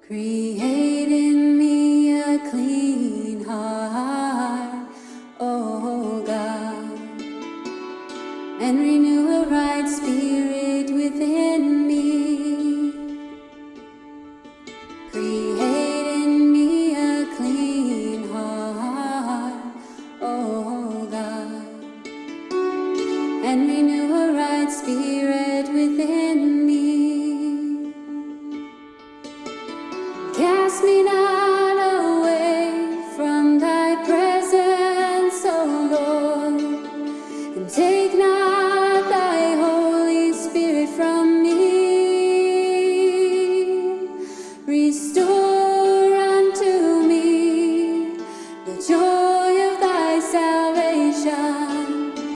Create in me a clean heart, oh God, and renew a right spirit within me. Create in me a clean heart, oh God, and renew a right spirit within me.